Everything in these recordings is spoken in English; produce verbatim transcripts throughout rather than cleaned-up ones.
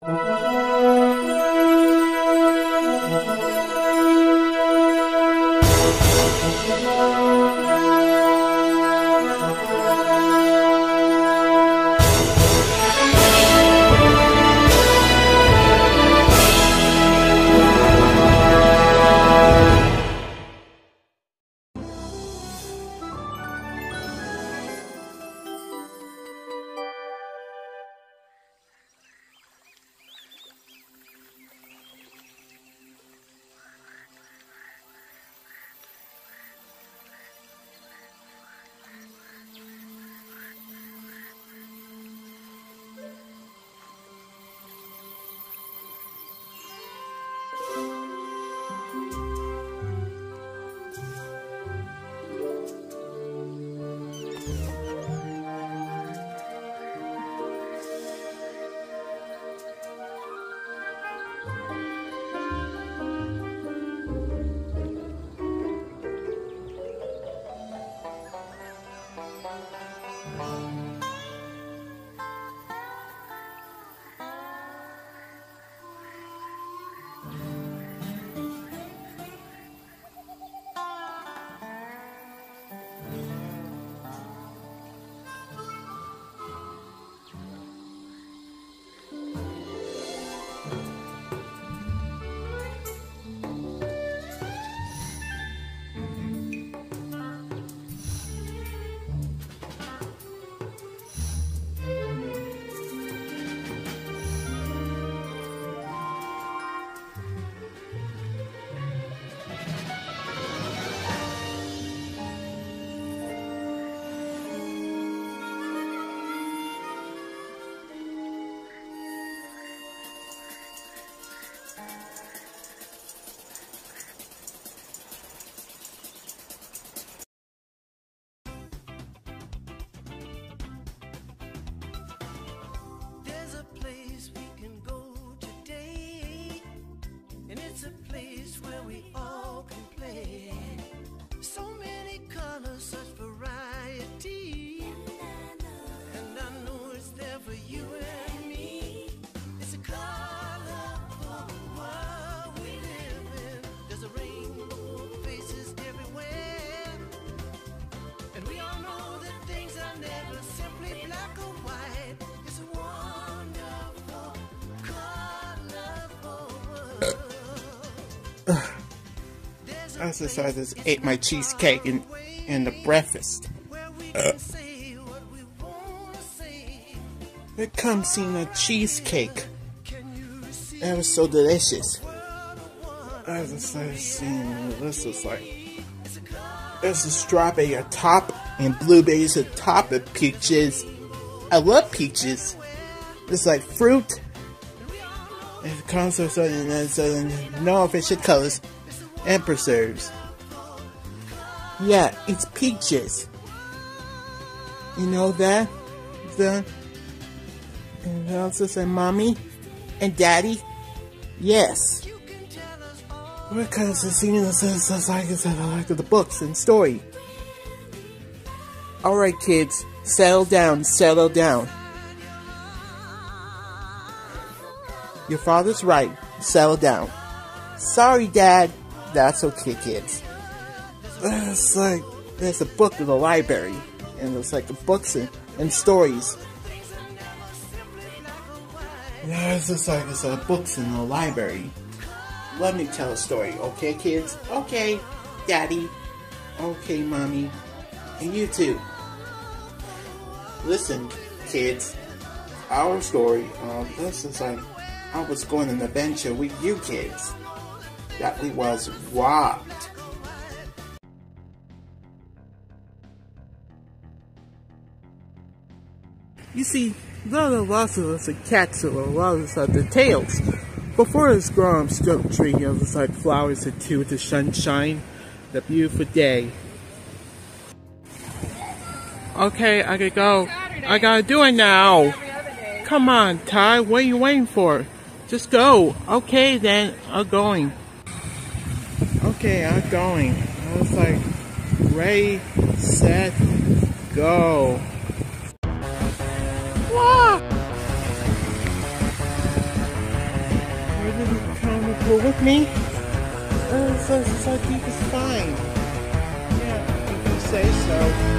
I decided to eat my cheesecake in, in the breakfast. Uh. It comes in a cheesecake. It was so delicious. I decided seeing this is like there's a strawberry at top and blueberries at top of peaches. I love peaches. It's like fruit. It comes with certain no official colors and preserves. Yeah, it's peaches. You know that? The and also say mommy and daddy. Yes. Because it's seen as as like I said, I like the books and story. Alright kids, settle down, settle down. Your father's right, settle down. Sorry dad. That's okay kids. It's like there's a book in the library and it's like the books and, and stories. Yeah, it's just like it's uh, books in the library. Let me tell a story, okay kids? Okay, daddy. Okay, mommy. And you too. Listen, kids. Our story, uh, this is like I was going on an adventure with you kids. That we was robbed. You see, there are lots of us cats or lots of the tails. Before it's grown stump tree, you know, it's like flowers into with the sunshine, the beautiful day. Okay, I gotta go. I gotta do it now. Come on, Ty, what are you waiting for? Just go. Okay, then, I'm going. Okay, I'm going. I was like, ready, set, go. Wah! Well, with me, uh, so, so deep is fine. Yeah, if you say so.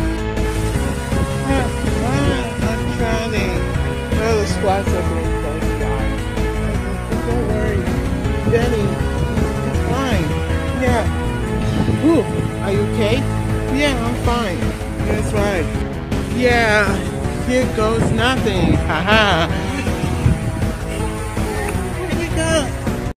Ah, ah, I'm trying. Well, the squats are being close by. Don't worry, Benny, I'm fine. Yeah. Ooh, are you okay? Yeah, I'm fine. That's right. Yeah, here goes nothing. Haha. Where'd you go?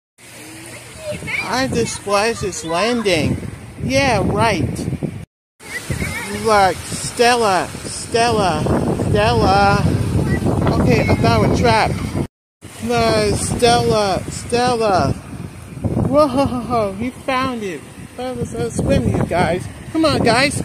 I just splashed this landing. Yeah, right. Look, Stella, Stella, Stella. Okay, I thought it was trapped. No, Stella, Stella. Whoa, he found it. Let's, let's swim, you guys. Come on, guys.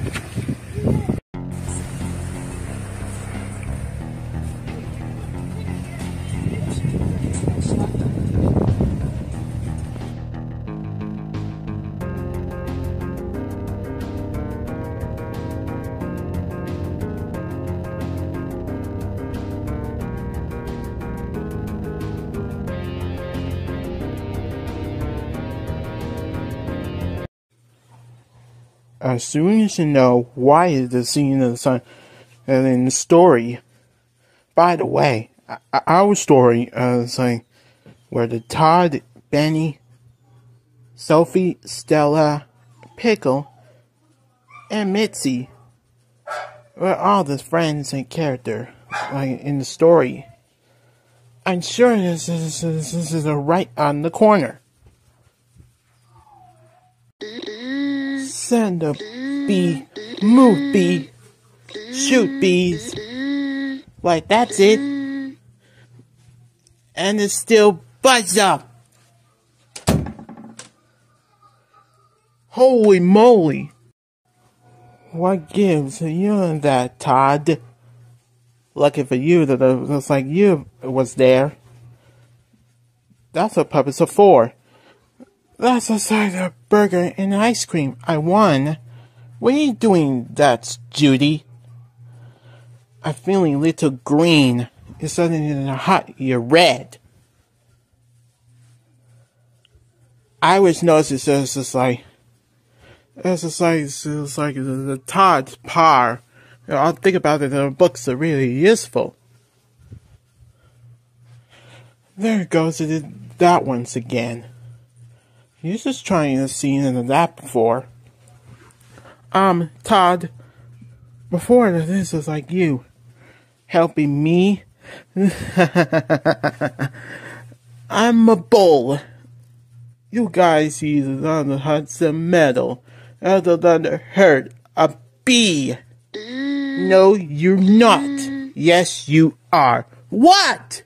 As soon as you know why is the scene of the sun and in the story. By the way, our story uh, is like where the Todd, Benny, Sophie, Stella, Pickle, and Mitzi were all the friends and character like in the story. I'm sure this is this is a right on the corner. Send a bee, move bee, shoot bees. Like that's it. And it's still buzzed up. Holy moly. What gives you that, Todd? Lucky for you that it looks like you was there. That's what puppets are for. That's a side of burger and ice cream. I won. What are you doing, that's Judy? I'm feeling a little green. It's suddenly hot, you're red. I always noticed it's just like, it's just like, it's just like the, the Todd's par. You know, I'll think about it, the books are really useful. There it goes, it did that once again. He's just trying to see into that before. Um, Todd, before this was like you helping me. I'm a bull. You guys either on the Hudson Medal, other than to hurt a bee. No, you're not. Yes, you are. What?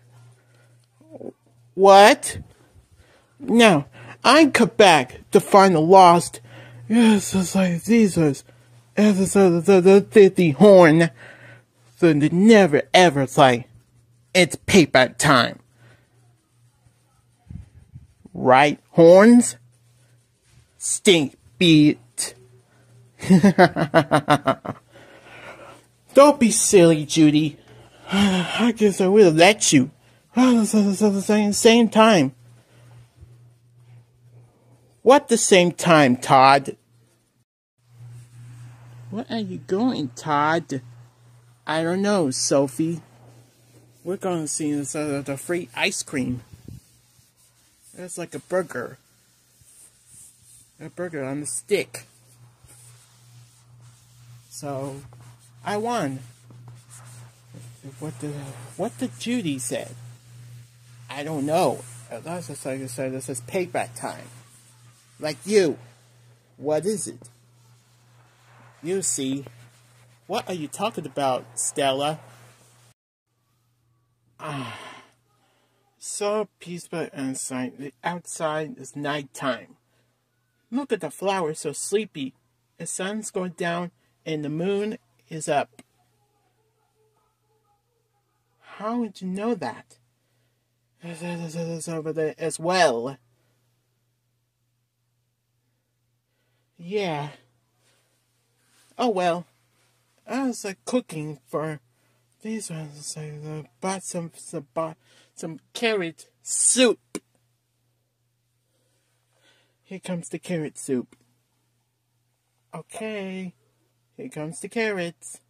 What? No. I come back to find the lost. Yes, it's like Jesus. It's the the the fifty horn. So they never ever say it's payback time. Right, horns? Stink beat. Don't be silly, Judy. I guess I will let you. At the same, same time. What the same time, Todd? Where are you going, Todd? I don't know, Sophie. We're going to see this, uh, the free ice cream. It's like a burger. A burger on a stick. So, I won. What the what did Judy said? I don't know. That's just like I said, this is payback time. Like you. What is it? You see. What are you talking about, Stella? Ah. So peaceful inside. The outside is nighttime. Look at the flowers so sleepy. The sun's going down and the moon is up. How would you know that? It's over there as well. Yeah. Oh well. I was like cooking for these ones. Like uh, bought some some bought some carrot soup. Here comes the carrot soup. Okay, here comes the carrots.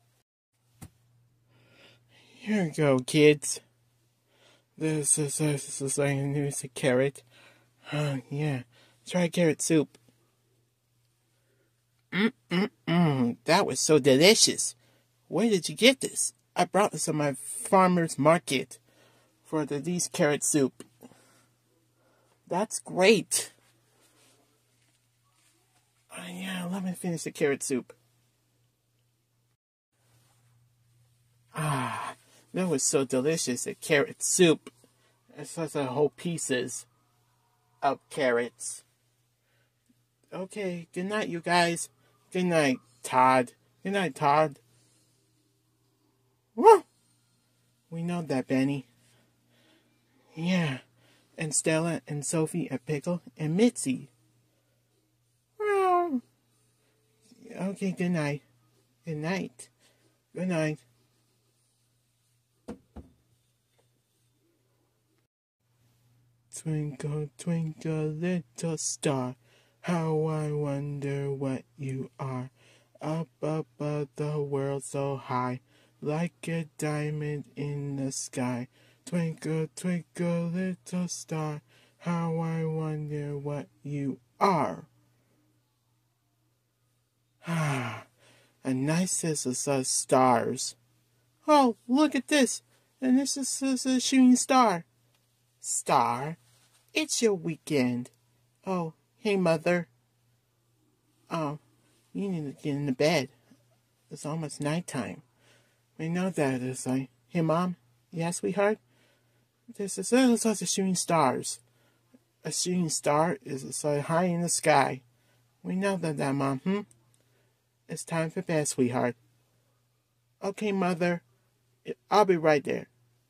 Here we go, kids. This is, this is like a carrot. Oh, yeah. Try carrot soup. Mm-mm-mm. That was so delicious. Where did you get this? I brought this on my farmer's market for the these carrot soup. That's great. Oh, yeah, let me finish the carrot soup. Ah, that was so delicious, the carrot soup. It's such a whole pieces of carrots. Okay, good night, you guys. Good night, Todd. Good night, Todd. Woo! We know that, Benny. Yeah, and Stella and Sophie and Pickle and Mitzi. Well, okay, good night. Good night. Good night. Twinkle, twinkle, little star, how I wonder what you are. Up above the world so high, like a diamond in the sky. Twinkle, twinkle, little star, how I wonder what you are. Ah, a nice sizzle of stars. Oh, look at this. And this is, this is a shooting star. Star, it's your weekend. Oh, hey, Mother. Oh, you need to get into bed. It's almost nighttime. We know that. It's like, hey, Mom. Yeah, sweetheart? This is uh, such a shooting stars. A shooting star is so high in the sky. We know that, that, Mom. Hmm? It's time for bed, sweetheart. Okay, Mother. I'll be right there.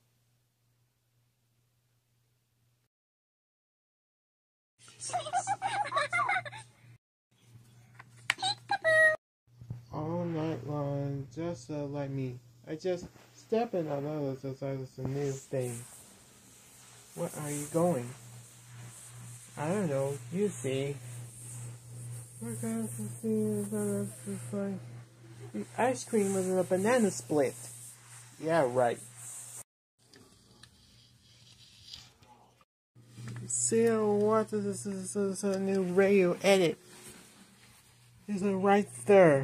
All night long, just uh, like me. I just stepping on others as it's a new thing. Where are you going? I don't know. You see. We're going to see like the ice cream was a banana split. Yeah, right. See what is this, this is a new radio edit. Is it right there?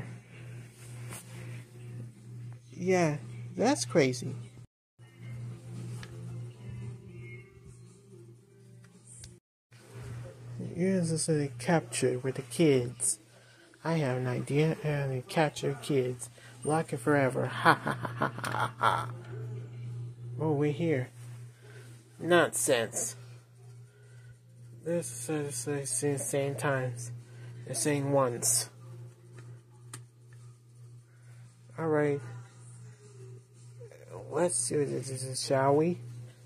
Yeah, that's crazy. Here's this a capture with the kids. I have an idea and they capture kids. Lock it forever. Ha ha ha ha ha ha. Oh, we're here. Nonsense. This is the same times. They're saying once. Alright. Let's do this, shall we?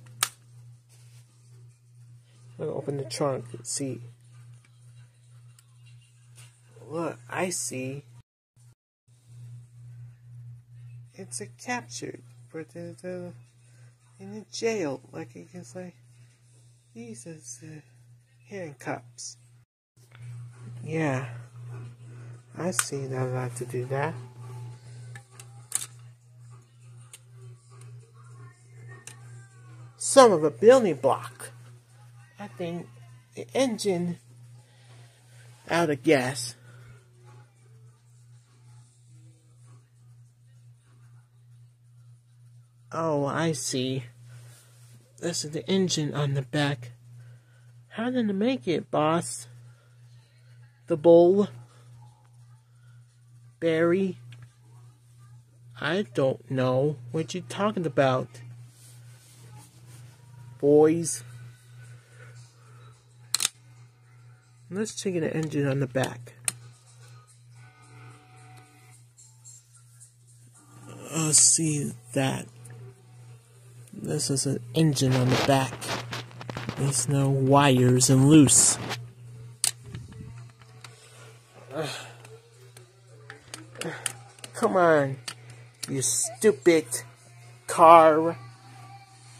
Let's open the trunk and see. Look, I see. It's a captured, but the, the in a jail, like you can say. These is uh, handcuffs. Yeah, I see that I like to do that. Some of a building block. I think the engine out of gas. Oh, I see. This is the engine on the back. How did it make it, boss? The bull? Barry? I don't know. What you talking about? Boys? Let's check the engine on the back. Let's see that. This is an engine on the back. There's no wires and loose. Uh, uh, come on, you stupid car.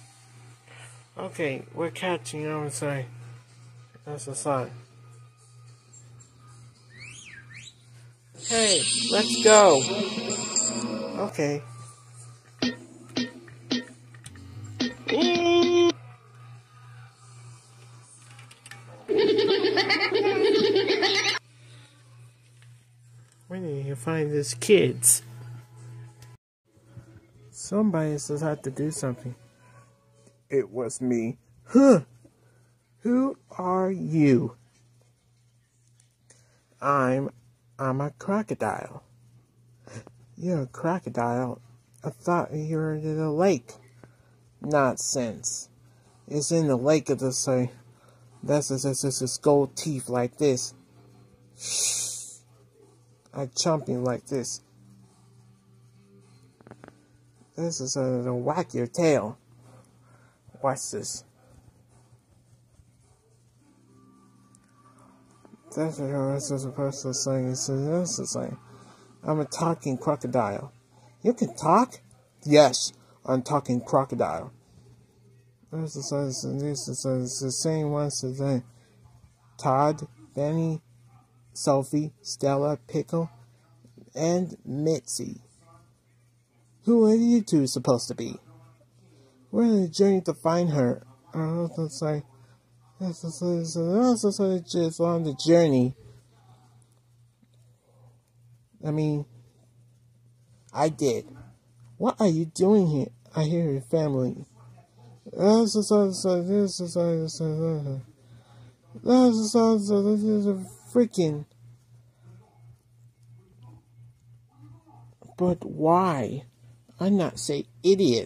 Okay, we're catching on. Sorry, that's a sign. Hey, let's go. Okay. Where did you find these kids? Somebody says I have to do something. It was me. Huh. Who are you? I'm I'm a crocodile. You're a crocodile? I thought you were in the lake. Nonsense. It's in the lake of the sea. That's just this gold teeth like this. I chomp you like this. This is a to whack your tail. Watch this. That's what this is supposed to say. This is like, I'm a talking crocodile. You can talk? Yes, I'm talking crocodile. This is this is the same ones as Todd, Benny, Sophie, Stella, Pickle, and Mitzi. Who are you two supposed to be? We're on a journey to find her. I don't know what to say. This is just on the journey. I mean, I did. What are you doing here? I hear your family. This is this is this is this is a freaking. But why? I'm not say idiot.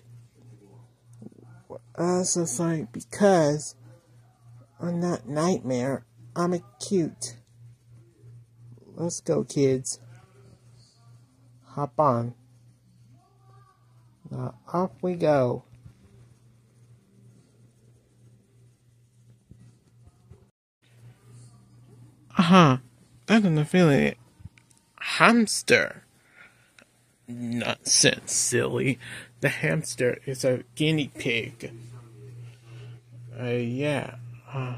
That's just like because I'm not Nightmare. I'm a cute. Let's go, kids. Hop on. Now off we go. Uh-huh. I don't know feeling hamster. Nonsense, silly. The hamster is a guinea pig. Uh, yeah. Uh,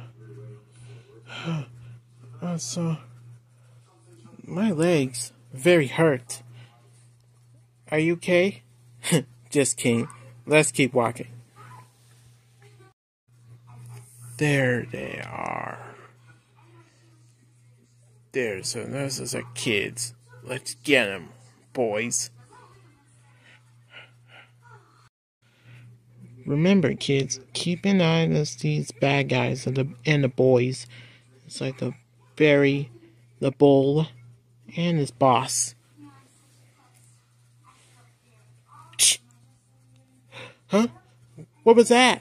uh, so, my legs very hurt. Are you okay? Just kidding. Let's keep walking. There they are. There's so those are kids. Let's get them, boys. Remember, kids, keep an eye on these bad guys and the and the boys. It's like the Barry, the bull, and his boss. Huh? What was that?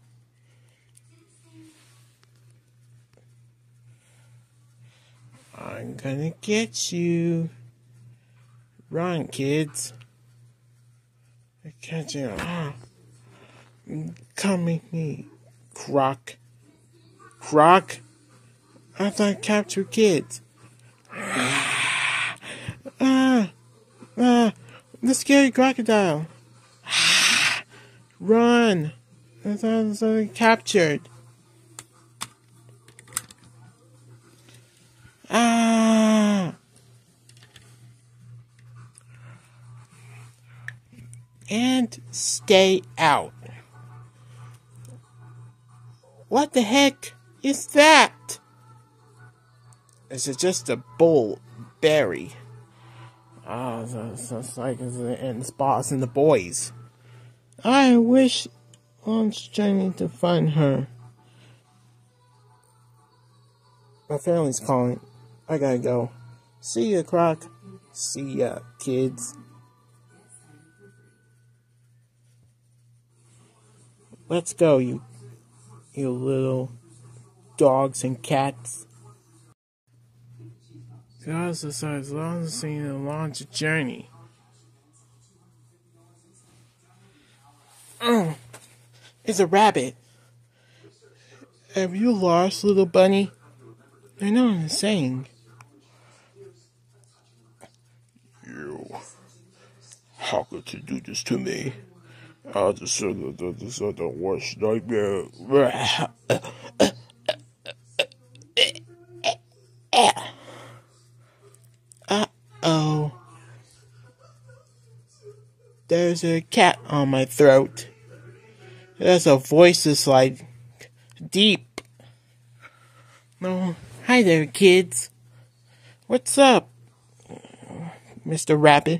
I'm gonna get you. Run, kids. I catch you. Ah. Come with me, Croc. Croc? I thought I captured kids. Ah, ah, ah, the scary crocodile. Ah, run! I thought I was uh, captured. Ah! And stay out. What the heck is that? Is it just a bull Barry? Ah, oh, so, so it's like and the boss and the boys. I wish I'm trying to find her. My family's calling. I gotta go. See ya, Croc. See ya, kids. Let's go, you, you little dogs and cats. God, so as long as you know, launch a journey. Oh, it's a rabbit. Have you lost, little bunny? I know what I'm saying. You, how could you do this to me? I just said that this is the worst nightmare. Uh there's a cat on my throat. There's a voice that's like deep. Oh, hi there, kids. What's up, Mister Rabbit?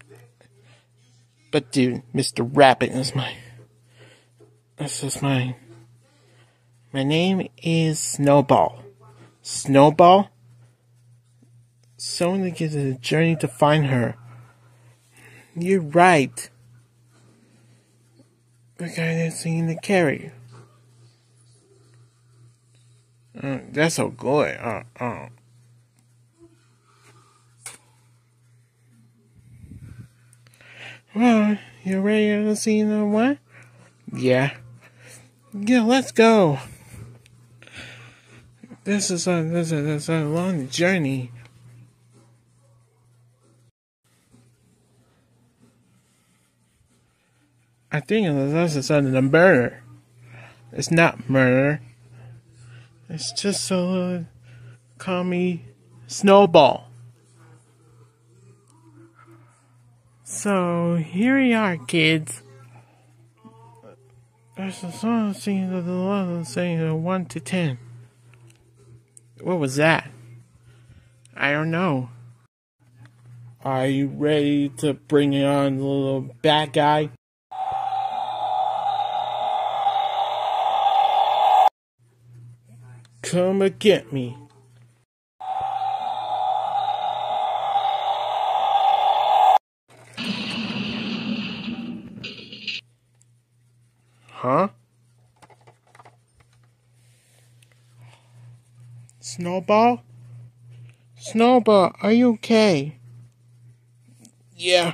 But dude, Mister Rabbit is my. This is my. My name is Snowball. Snowball? Someone gives it a journey to find her. You're right. The guy that's singing the carry. Uh, that's so good. Uh, uh. Well, you ready to see the one? Yeah. Yeah, let's go. This is a this is, this is a long journey. I think this is a murder. It's not murder. It's just a call me Snowball. So here we are, kids. There's a song singing of the Lord saying one to ten. What was that? I don't know. Are you ready to bring on the little bad guy? Come and get me. Huh? Snowball? Snowball, are you okay? Yeah.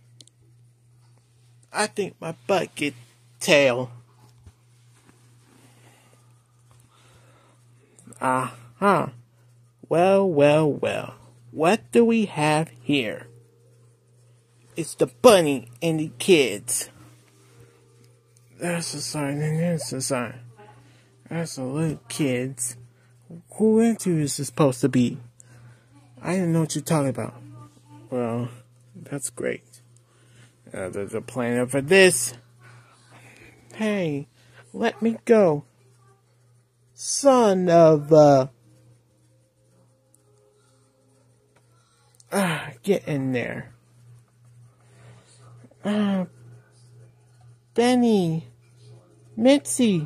I think my butt get tail. Uh-huh. Well, well, well. What do we have here? It's the bunny and the kids. That's a sign, and that's a sign. That's the little kids. Who into is this supposed to be? I didn't know what you're talking about. Well, that's great. Uh, there's a plan for this. Hey, let me go. Son of, uh... Ah, get in there. Ah, Benny. Mitzi.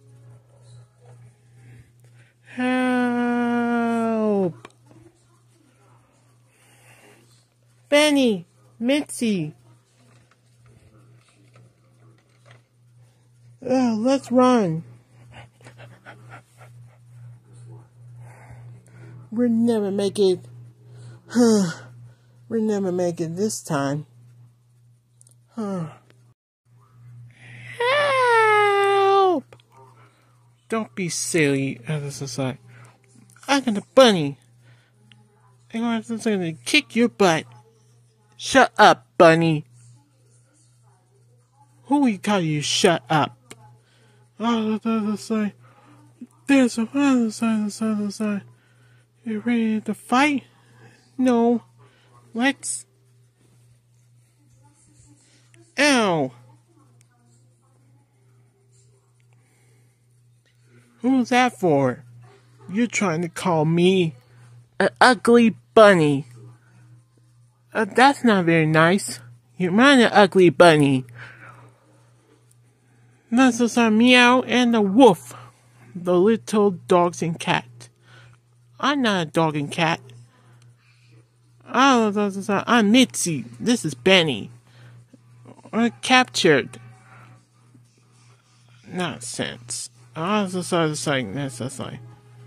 Help. Benny. Mitzi. Oh, let's run. We'll never make it. We'll never make it this time. Huh. Help! Don't be silly, other society. I'm gonna bunny. I'm gonna, I'm gonna kick your butt. Shut up, bunny. Who we call you? Shut up. Oh, the other side. There's a other side, the other side. You ready to fight? No. Let's. Ow. Who's that for? You're trying to call me an ugly bunny. Uh, that's not very nice. You're not an ugly bunny. That's just a meow and a woof. The little dogs and cat. I'm not a dog and cat. Oh, I'm Mitzi. This is Benny. We're captured. Nonsense. I was just, I was like, that's just like.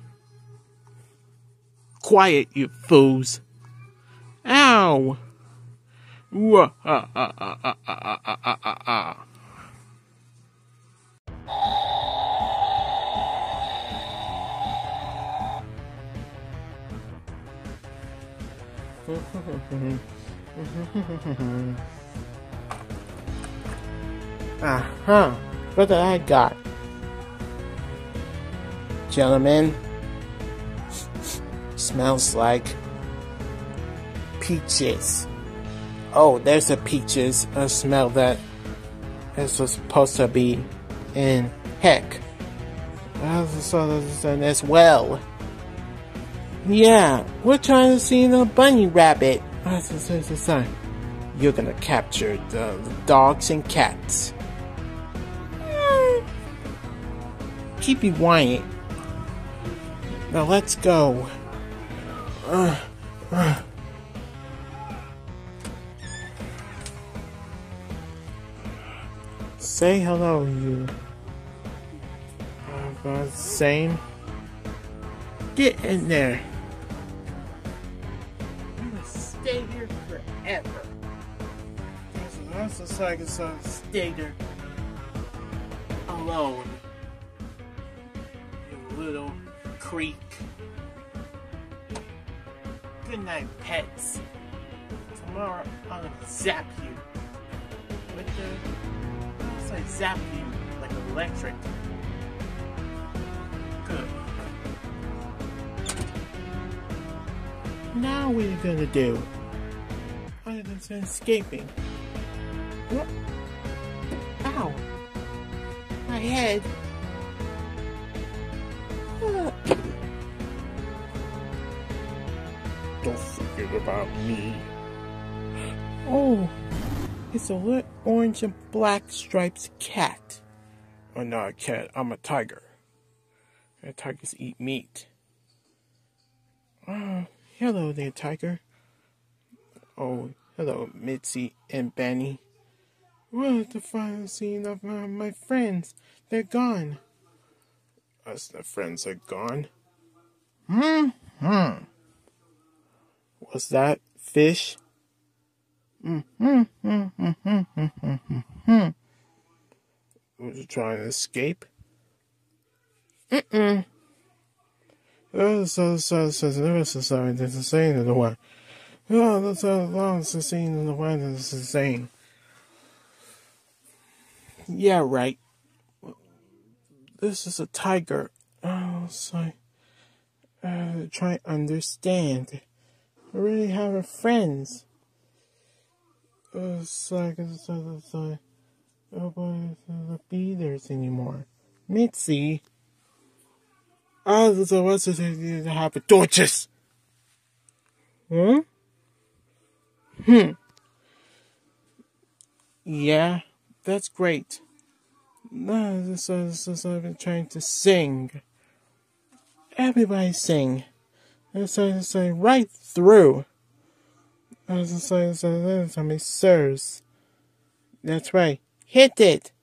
Quiet, you fools. Ow. Wah, ah, ah, ah, ah, ah, ah, ah, ah, ah. Uh-huh. What did I got? Gentlemen, smells like peaches. Oh, there's a peaches. I smell that. It's supposed to be in heck. As well. Yeah, we're trying to see the bunny rabbit. You're gonna capture the, the dogs and cats. Keep you whining. Now let's go. Uh, uh. Say hello, you. Uh, same. Get in there. I'm gonna stay here forever. That's just like it's a stay there alone. You little creep. Good night, pets. Tomorrow I'm gonna zap you with the. It's like zap you like electric. Good. Now what are you gonna do? Other than escaping. What? Ow! My head. Uh. Don't forget about me. Oh, it's a little orange and black striped cat. Oh, not a cat. I'm a tiger. And tigers eat meat. Oh, hello there, tiger. Oh, hello, Mitzi and Benny. Well, the final scene of my, my friends. They're gone. Us, the friends are gone. Hmm. Hmm. Was that fish? Hmm. Hmm. Hmm. Hmm. Hmm. Hmm. Hmm. Was you trying to escape? Mm-mm. Oh, so, so, so, so, so, sorry, this is saying in the one. Oh, that's so long, it's the scene in the one, this is saying. Yeah, right. This is a tiger. Oh, so, uh, try to understand. I really have a friends. Oh, so, so, so, oh, boy, the beaters anymore. Mitzi. Oh, so what's it to happen? Torches! Hmm? Hmm. Yeah, that's great. No, this is, this is I've been trying to sing. Everybody sing. It's like, it's like right through. It's like, it's like, it's like, sirs. That's right. Hit it!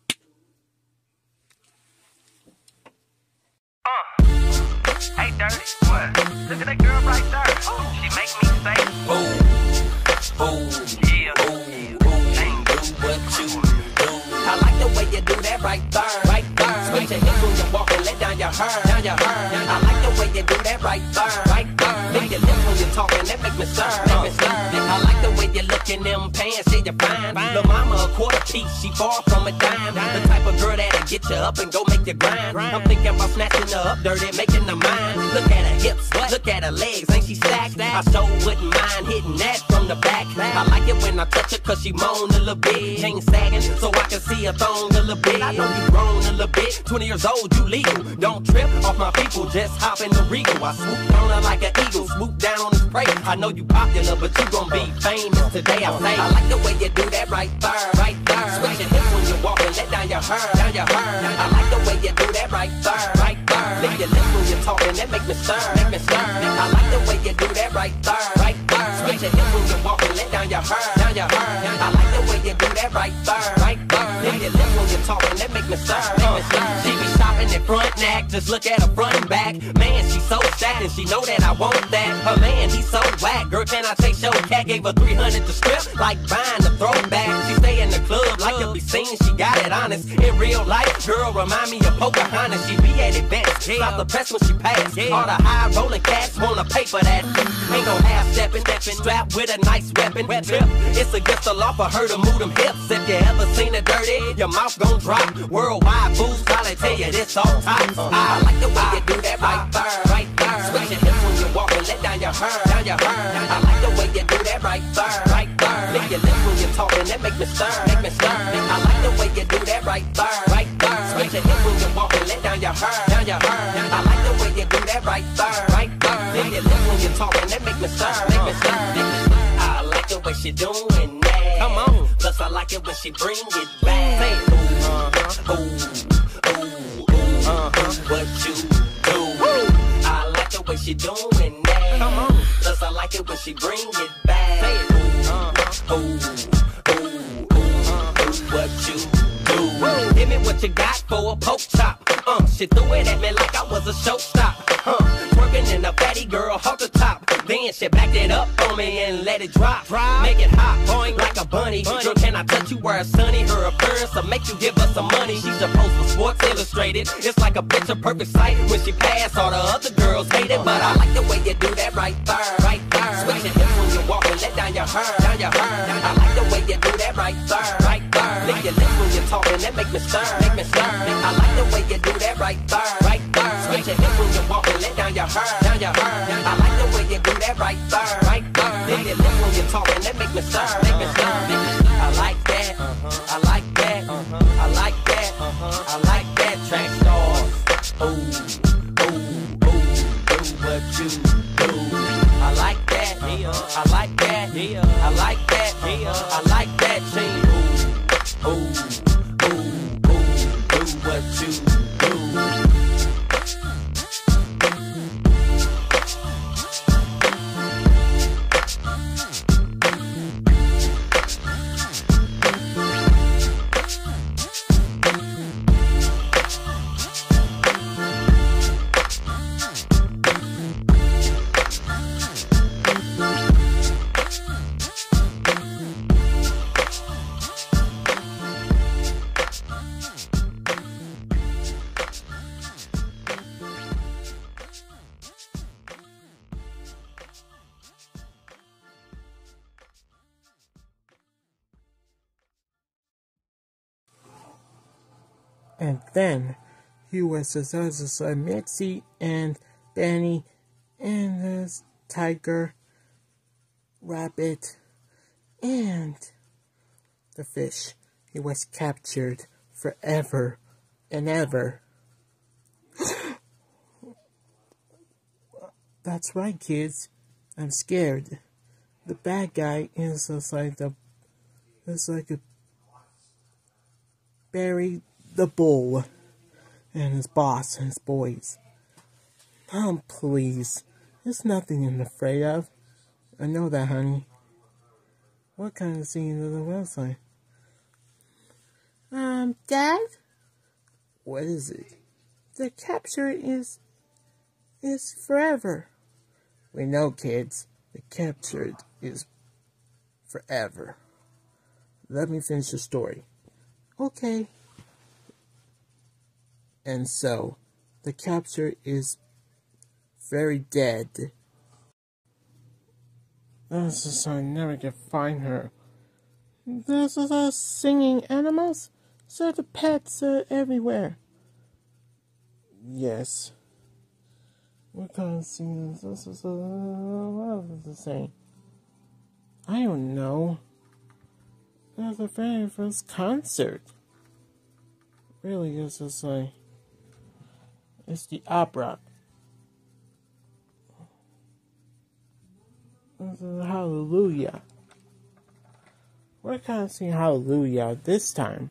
Hey, Dirty, what? Look at that girl right there. She make me say, ooh, ooh, yeah, ooh, ooh, ain't do what you do. I like the way you do that right there, right there. Switch your hips when you walk and let down your hair, down your hair. I like the way you do that right there, right there. Lick your lips when you're talking, that make me stir, make me stir. I like the way you look in them pants, yeah, you're fine. Lil' mama a quarter piece, she far from a dime. The type of girl that'll get you up and go make you grind. I'm thinking about snatching her up dirty, making her mine. Look at her hips, look at her legs, ain't she stacked? I sure wouldn't mind hitting that from the back. I like it when I touch her cause she moan a little bit. Chain sagging so I can see her thong a little bit. I know you grown a little bit, twenty years old, you legal. Don't trip off my people, just hop in the Regal. I swoop down her like an eagle, swoop down on his prey. I know you popular, but you gon' be famous today, I say. I like the way you do that right there, right there. Switch your hips when you walk and let down your hair, down your hair. I like the way you do that right there, right there. Lick your lips when you're talking, that make me stir, make me stir. I like the way you do that right there, right there. Switch your hips when you walk and let down your hair, down your hair. I like the way you do that right there, right there. Lick your lips when you're talking, that make me stir, make me stir. She be shopping at front neck, just look at her front and back. Man, she so sad and she know that I want that. Her man, he so whack. Girl, can I take your cat? Gave her three hundred to strip, like buying the throwback. She stay in the club, like to be seen, she got it honest. In real life, girl, remind me of Pocahontas. She be at events, stop the press when she pass. All the high rolling cats wanna pay for that. Ain't no half stepping, strapped with a nice weapon. It's against the law for her to move them hips. If you ever seen her dirty, your mouth gon' drop. Worldwide fools probably tell you this all time. I like the way you do that right there, right there. Switch your hips when you walk and let down your hair, down your hair. I like the way you do that right there, right there. Lick talking, that make me stir, make me stir. I like the way you do that right there, right there. Switch your hips when you walk and let down your hair, down your hair. I like the way you do that right there, right there. Then your lips when you talking, that make me stir, make me stir, make me stir. I like the way she doing that. Come on. Plus I like it when she bring it back. Say, ooh, uh-huh, ooh, ooh, ooh, uh-huh, what you do? Woo. I like the way she doing that. Come on. Plus I like it when she bring it back. Say it, ooh, uh-huh, ooh, ooh, ooh, uh-huh, what you do? Woo. Give me what you got for a poke chop. Uh, she threw it at me like I was a showstop. Uh, twerking in a fatty girl, off the top. Then she backed it up on me and let it drop. drop. Make it hot, boing like a bunny. bunny. Girl, can I touch you where it's sunny? Her appearance will make you give us some money. She's a post for Sports Illustrated. It's like a picture perfect sight. When she pass, all the other girls hate it. But I like the way you do that right there, right there. Switch your hips when you walk and let down your hair, down your hair. I like the way you do that right there, right there. Lick your lips when you're talking, that make me stir, make me stir. I like the way you do that right there, right there. Switch your hips when you walk and let down your hair, down your hair. I like the way you do that right there, right there. Lick your lips when you're talking, that make me stir, make me stir, make me stir. I like that, I like that, I like that, I like that. Track stars, ooh, ooh, ooh, ooh, what you do? I like that, I like that, I like that, I like that. Ooh, ooh, ooh, ooh, ooh, what you do? And then he was his other son, Mitzi, and Benny, and the tiger, rabbit, and the fish. He was captured forever and ever. That's right, kids. I'm scared. The bad guy is just like the, it's like a Barry the Bull and his boss and his boys. Oh, please. There's nothing I'm afraid of. I know that, honey. What kind of scene is the website? Um, Dad? What is it? The capture is, is forever. We know, kids. The captured is forever. Let me finish the story. Okay. And so, the capture is very dead. This is so I never can find her. This is a singing animals, so the pets are everywhere. Yes. What kind of scene is this? This is a, what is it saying? I don't know. That's the very first concert. Really, it's just like, it's the opera. This is Hallelujah. We're kind of seeing Hallelujah this time.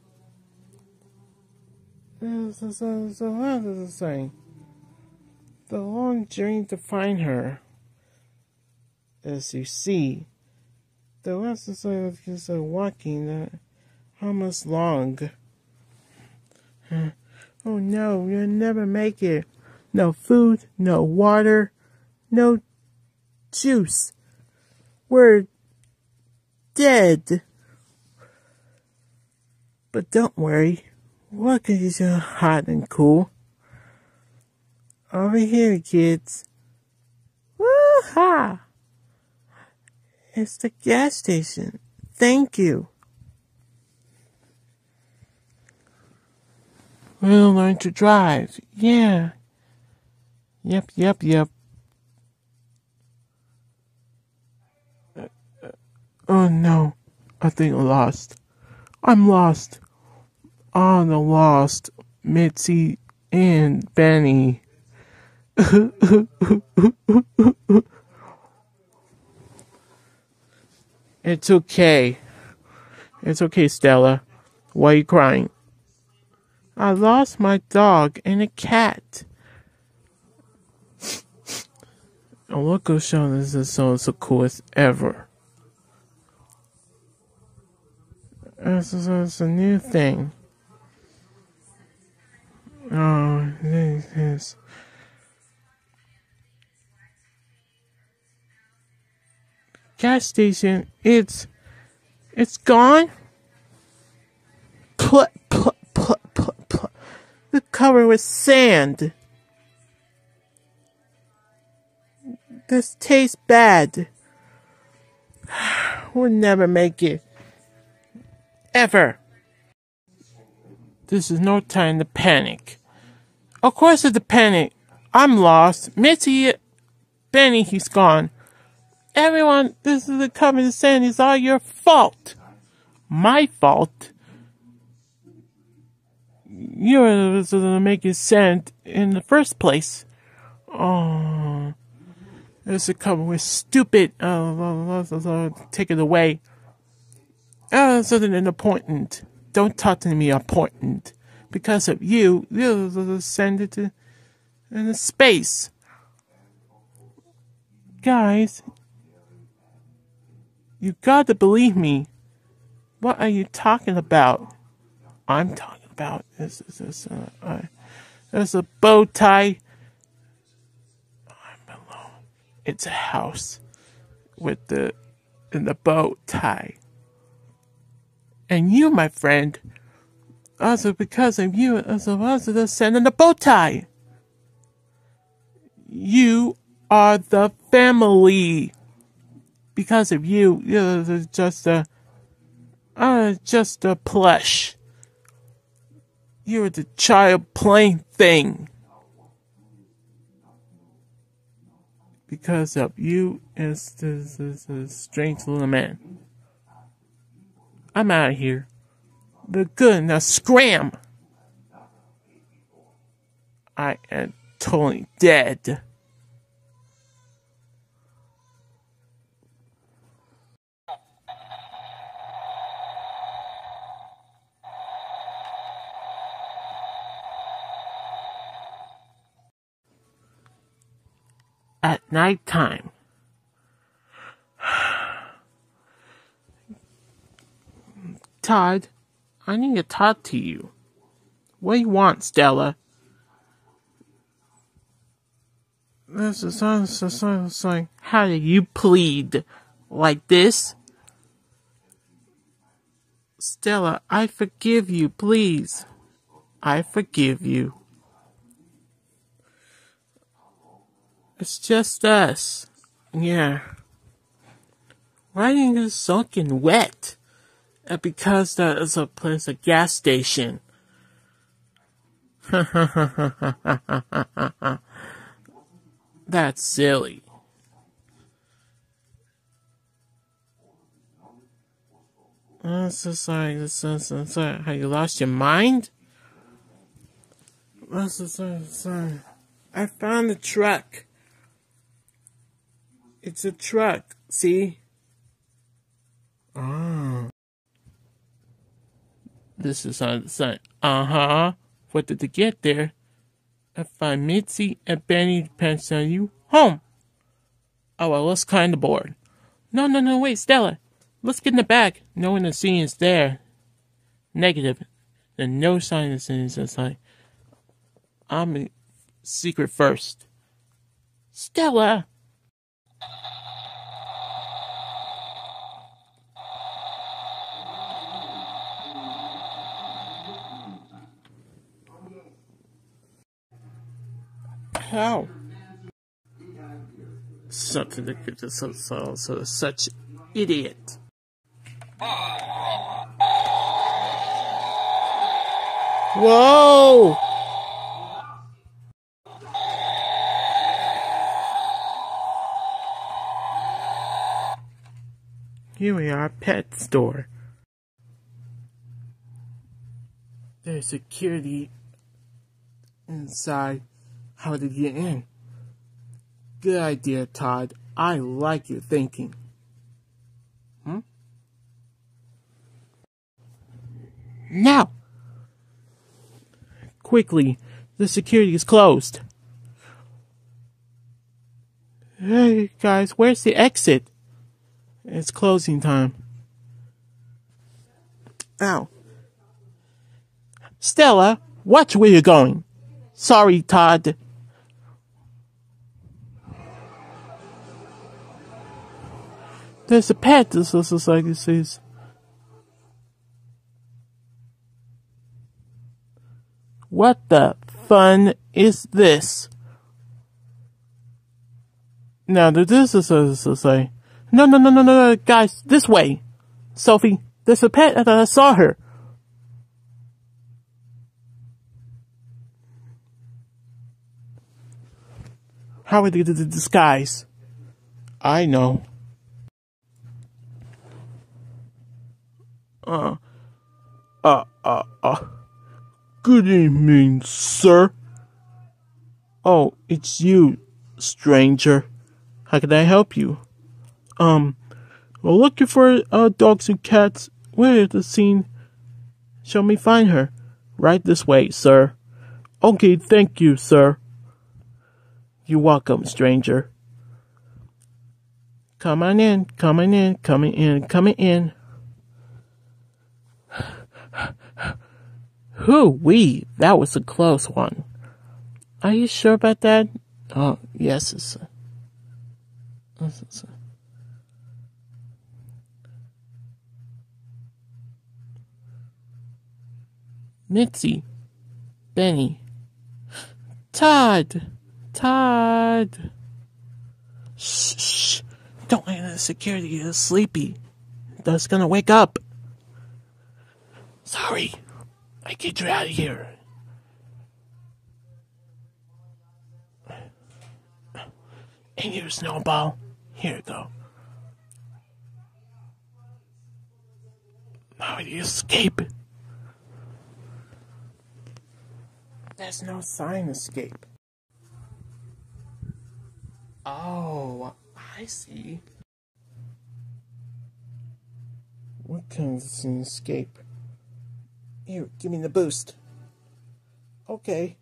This is a, so what is it saying? The long journey to find her. As you see, the rest is like just uh, walking uh, almost long. Uh, oh no, you'll never make it. No food, no water, no juice. We're dead. But don't worry, we'll get you hot and cool. Over here, kids. Woo-ha! It's the gas station. Thank you. We'll learn to drive. Yeah. Yep, yep, yep. Uh, uh, oh no. I think I lost. I'm lost. I'm the lost Mitzi and Benny. It's okay. It's okay, Stella. Why are you crying? I lost my dog and a cat. And look at Sean, this is so, so coolest ever. This is, this is a new thing. Oh, this is. Gas station, it's. It's gone. Put, put, put, put, put. The cover with sand. This tastes bad. We'll never make it. Ever. This is no time to panic. Of course it's a panic. I'm lost. Mitzi, Benny, he's gone. Everyone, this is the cover of sand. It's all your fault. My fault? You're the one to make it sand in the first place. Oh. There's a cover with stupid. Uh, take it away. Uh, something important. Don't talk to me important. Because of you, you'll send it to into space. Guys, you got to believe me. What are you talking about? I'm talking about this. This, this uh, uh, there's a bow tie. I'm alone. It's a house with the in the bow tie. And you, my friend, also because of you, also also the sending the bow tie. You are the family. Because of you, you're just a, uh, just a plush. You're the child playing thing. Because of you is this, this, this strange little man. I'm out of here. The good, now scram! I am totally dead. At night time. Todd, I need to talk to you. What do you want, Stella? This is like, how do you plead? Like this? Stella, I forgive you, please. I forgive you. It's just us. Yeah. Why are you soaking wet? Uh, because that is a place, a gas station. That's silly. That's just like, that's just, that's like, how you lost your mind? That's just like, that's like, I found the truck. It's a truck, see? Oh. This is on the sign. Uh-huh. What did they get there? I find Mitzi and Benny depends on you. Home. Oh, well, let's climb the board. No, no, no, wait, Stella. Let's get in the back. No one is seeing us there. Negative. There's no sign of seeing us. It's like, I'm a secret first. Stella. How? Something that could just so, so, so such idiot. Whoa! Here we are, pet store. There's security inside. How to get in? Good idea, Todd. I like your thinking. Hmm? Now! Quickly, the security is closed. Hey, guys, where's the exit? It's closing time. Ow. Stella, watch where you're going. Sorry, Todd. There's a pet, this society says. What the fun is this? Now, this is a society. No, no, no, no, no, no, guys, this way. Sophie, there's a pet, and I saw her. How are they the disguise? I know. Uh, uh, uh, uh. Good evening, sir. Oh, it's you, stranger. How can I help you? Um, we're looking for uh, dogs and cats. Where is the scene? Show me find her. Right this way, sir. Okay, thank you, sir. You're welcome, stranger. Come on in, coming in, coming in, coming in. Hoo-wee, that was a close one. Are you sure about that? Oh, yes, it's a... It's a Mitzi, Benny, Todd, Todd. Shh, shh. Don't let the security get sleepy. That's gonna wake up. Sorry, I get you out of here. And your snowball. Here you go. Now you escape. There's no sign escape. Oh, I see. What kind of an escape? Here, give me the boost. Okay.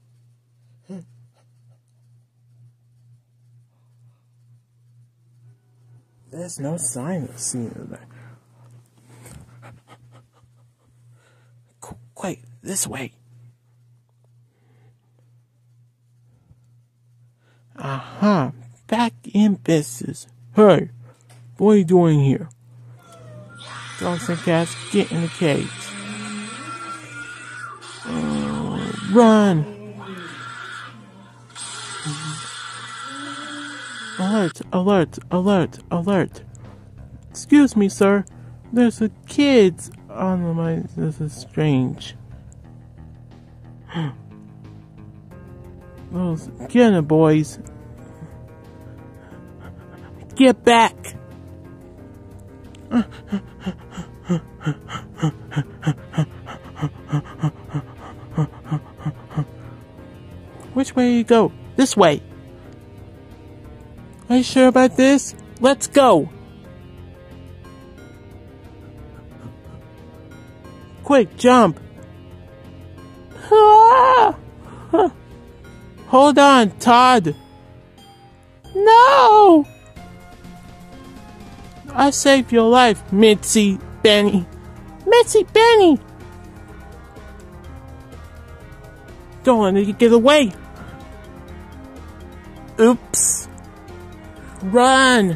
There's no sign of seeing it there. Wait, this way. Aha, uh-huh. Back in business. Hey, what are you doing here? Dogs and cats, get in the cage. Uh, run! Alert, alert, alert, alert. Excuse me, sir. There's a kid on my... This is strange. Those... Get it, boys. Get back! Which way you go? This way. Are you sure about this? Let's go! Quick, jump! Ah! Hold on, Todd! No! I saved your life, Mitzi, Benny. Mitzi, Benny! Don't let you get away! Oops! Run!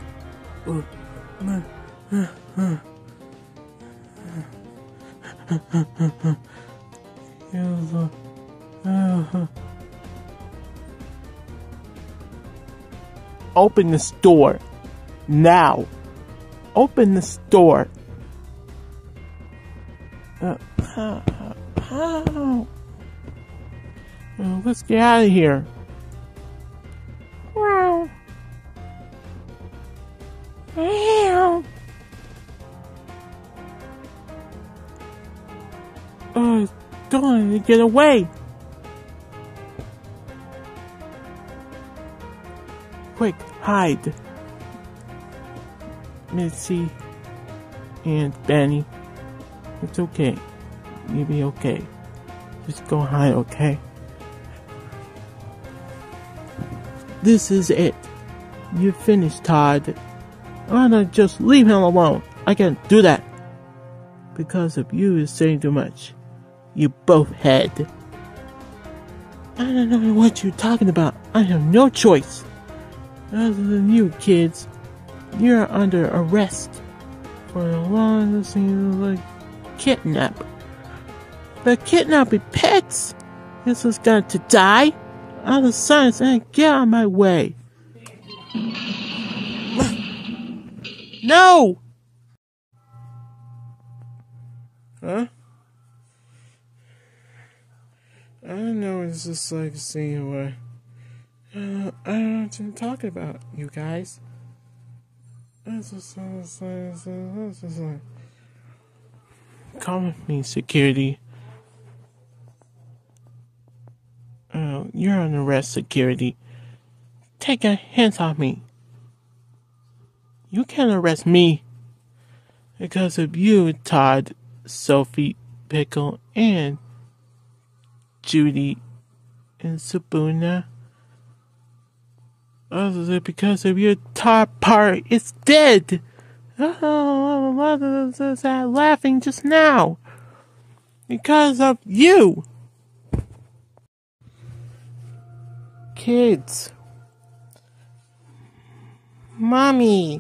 Open this door. Now. Open this door. Uh, uh, uh, uh, let's get out of here. Wow. Wow. Uh, going to get away. Quick, hide. Mitzi and Benny. It's okay. You'll be okay. Just go hide, okay? This is it. You're finished, Todd. I'm gonna just leave him alone. I can't do that. Because of you is saying too much. You both had. I don't know what you're talking about. I have no choice. Other than you, kids. You're under arrest for a long thing like kidnap. But kidnapping pets? This was got to die? Out of science and get out of my way. No! Huh? I don't know, it's just like seeing what uh, I don't know what you're talking about, you guys. That's just, that's just, that's just like come with me, security. Oh, you're on arrest, security. Take your hands off me. You can't arrest me. Because of you, Todd, Sophie, Pickle, and Judy, and Sabuna. Oh, because of your Todd part, it's dead. Oh, what is that laughing just now? Because of you. Kids. Mommy.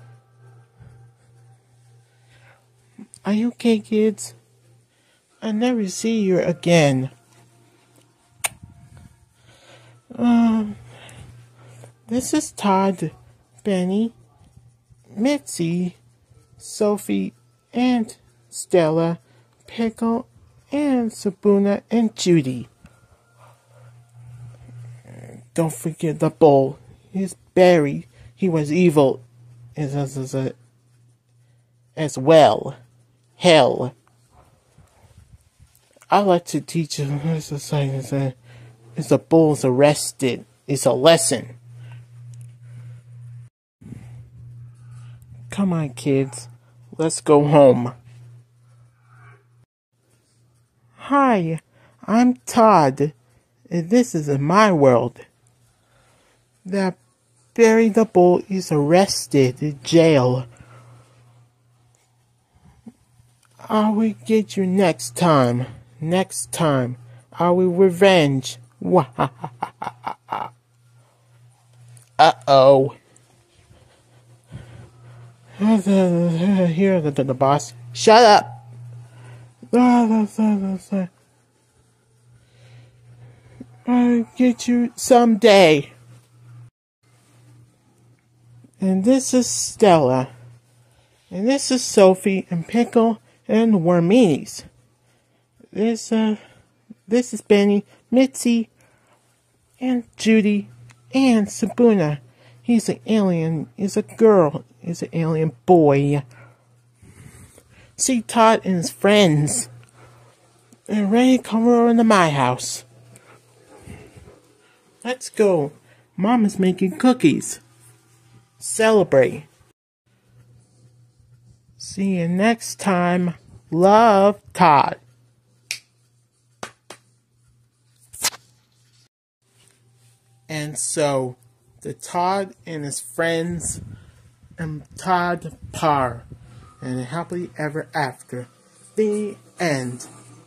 Are you okay, kids? I'll never see you again. Um, this is Todd, Benny, Mitzi, Sophie, and Stella, Pickle, and Sabuna, and Judy. Don't forget the bull. He's Barry. He was evil as, as, as, a, as well. Hell. I like to teach you as a science. If the bull's arrested, it's a lesson. Come on, kids. Let's go home. Hi, I'm Todd. And this is my world. That Barry the Bull is arrested in jail. I will get you next time. Next time. I will revenge. Uh-oh. Here, the, the, the boss. Shut up. I'll get you someday. And this is Stella. And this is Sophie and Pickle and Worminis. This, uh, this is Benny, Mitzi, and Judy, and Sabuna. He's an alien. He's a girl. He's an alien boy. See Todd and his friends. And ready to come over to my house. Let's go. Mom is making cookies. Celebrate. See you next time. Love, Todd. And so, the Todd and his friends and Todd par. And happily ever after. The end.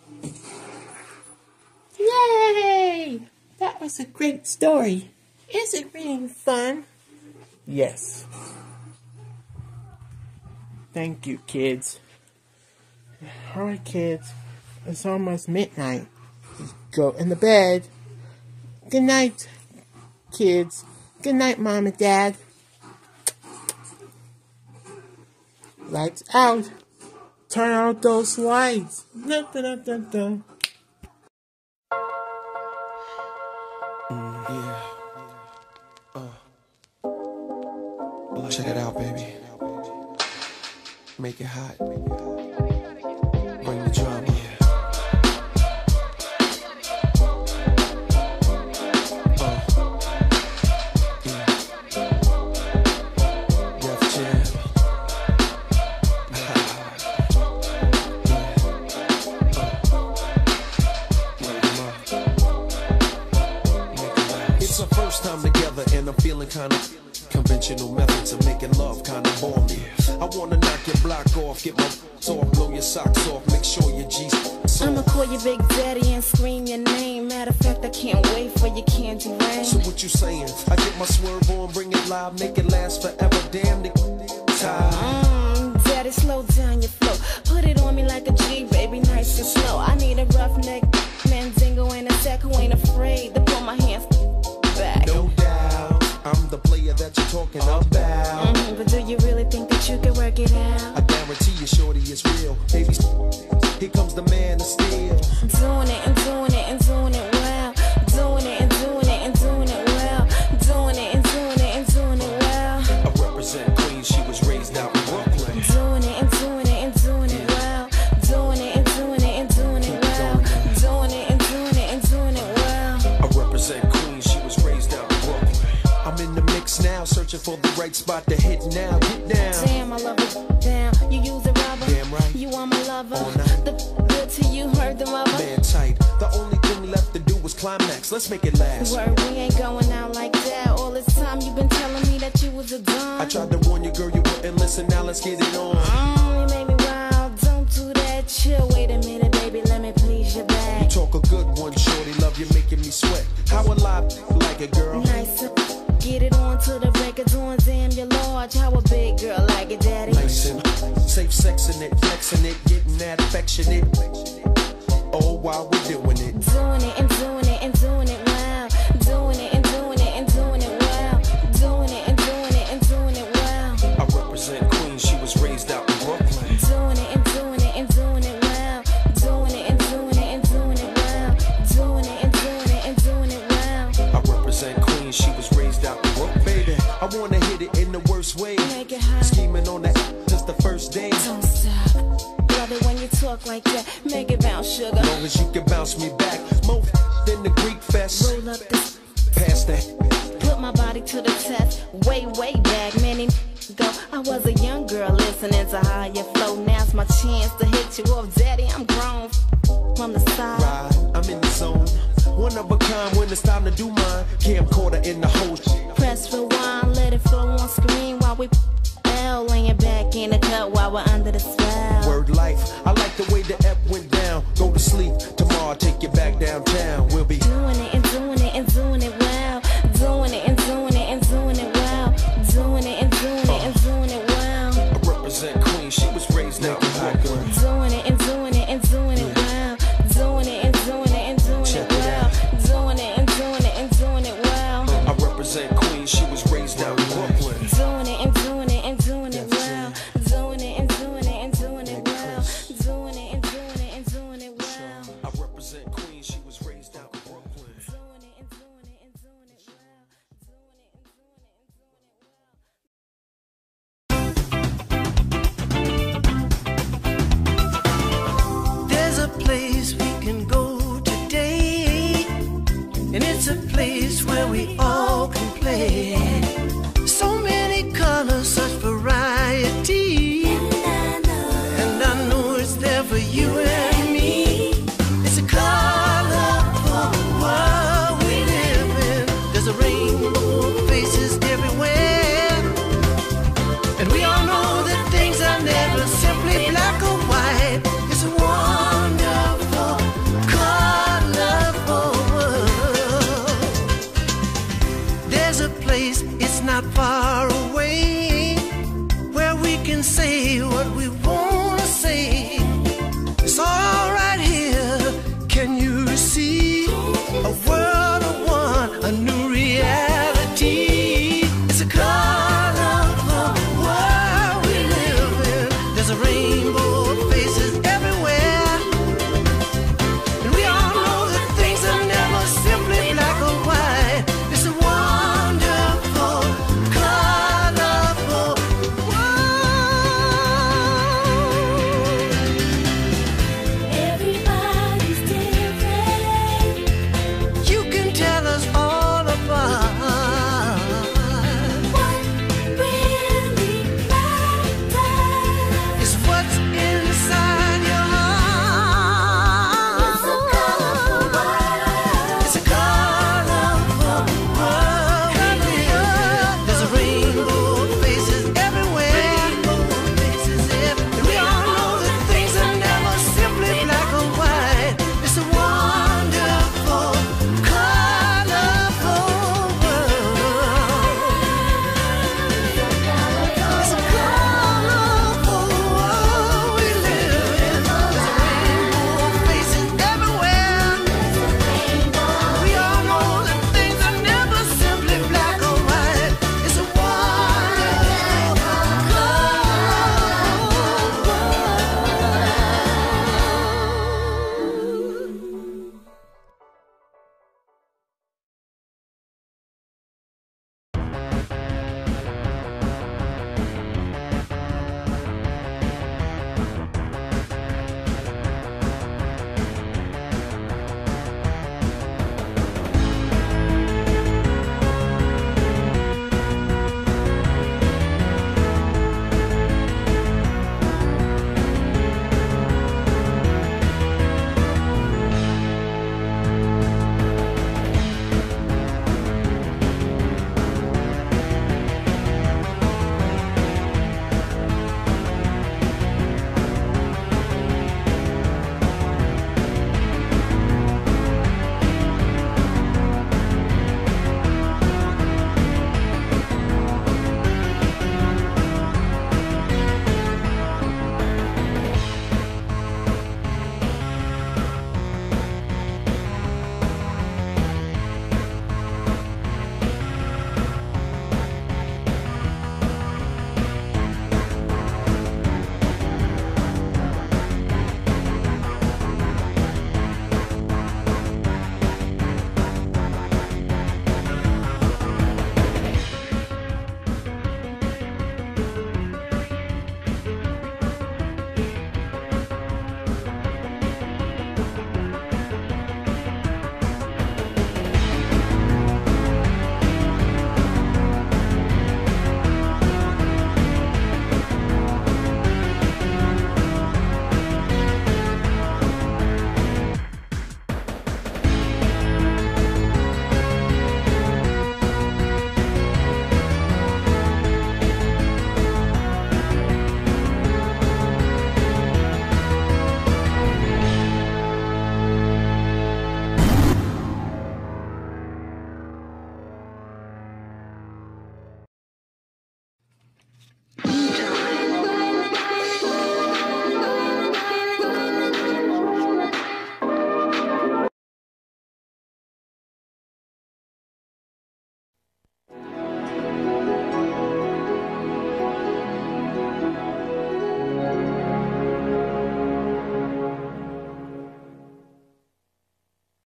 Yay! That was a great story. Is it really fun? Yes. Thank you, kids. Alright, kids. It's almost midnight. Go in the bed. Good night, kids. Good night, Mom and Dad. Lights out. Turn out those lights. Dun, dun, dun, dun, dun. Mm, yeah. Uh. Check it out, baby. Make it hot. Bring the drama. time together and I'm feeling kinda conventional methods of making love kinda bore me. I wanna knock your block off, get my off, blow your socks off, make sure your G's so. I'ma call you Big Daddy and scream your name. Matter of fact, I can't wait for your candy rain. So what you saying? I get my swerve on, bring it live, make it last forever. Damn the time. Mmm, Daddy, slow down your flow. Put it on me like a G, baby, nice and slow. I need a roughneck, Mandingo and a sack who ain't afraid to pull my hands back. No doubt, I'm the player that you're talking about. Mm-hmm, but do you really think that you can work it out? I guarantee you, shorty, it's real. Baby, here comes the man of steel. Doing it and doing it and doing it well. Doing it and doing it and doing it well. Doing it and doing it and doing it well. I represent Queens, she was raised out in Brooklyn. Doing it and doing it and doing it well. Doing it and doing it and doing it well. Doing it and doing it and doing it well. I represent Queens, she was raised out in Brooklyn. I'm in the mix now, searching for the right spot to hit now. Get down. Damn, I love it down. You use a rubber. Damn right. You are my lover. All night. The good to you, heard the mother. Man tight. The only thing left to do was climax. Let's make it last. Word, we ain't going out like that. All this time you've been telling me that you was a dumb. I tried to warn you, girl, you wouldn't listen. Now let's get it on. Mm, you made me wild. Don't do that. Chill. Wait a minute, baby. Let me please your back. You talk a good one, shorty. Love you making me sweat. How alive like a girl? Nice. Get it on to the break of dawn. Damn, you're large. How a big girl like it, daddy? Nice and safe sexing it, flexing it, getting that affectionate. Oh, while we're doing it. Doing it and doing it and doing it well. Doing it and doing it and doing it well. Doing it and doing it and doing it well. I represent Queens, she was raised out in Brooklyn. Doing it and doing it and doing it well. Doing it and doing it and doing it well. Doing it and doing it and doing it well. I represent Queens, she was raised out in Brooklyn. Baby, I wanna hit it in the worst way. Make it hot. Scheming on that just the first day. Don't stop. Love it when you talk like that. Make it bounce, sugar. Long as you can bounce me back. More than the Greek fest. Roll up this. Past that. Put my body to the test. Way, way back, many ago. I was a young girl listening to higher flow. Now's my chance to hit you off, daddy. I'm grown from the side. Ride, I'm in the zone. One of a kind when it's time to do mine. Camcorder in the hole. Press rewind, let it flow on screen while we L laying back in the cut while we're under the spell. Word life, I like the way the F went down. Go to sleep, tomorrow I'll take you back downtown. We'll be doing it and doing it and doing it well. Doing it and doing it and doing it well. Doing it and doing it and doing it well. I represent Queens, she was raised out in Brooklyn. Doing it and doing it and doing it well. Doing it and doing it and doing it well. Doing it and doing it and doing it well. I represent Queens, she was raised out in Brooklyn. Doing it and doing it and doing it well. Doing it and doing it and doing it well. Doing it and doing it and doing it well. I represent Queens, she was raised out in Brooklyn. Doing it and doing it and doing it well. Doing it and doing it and doing it well. There's a place we can go today, and it's a place where we all can play. So many colors, such variety, and I know it's there for you and me. It's a colorful world we live in. There's a rainbow of faces everywhere, and we all know that things are never simply black or white. It's a wonderful, colorful world. There's a place, it's not far away, where we can say what we want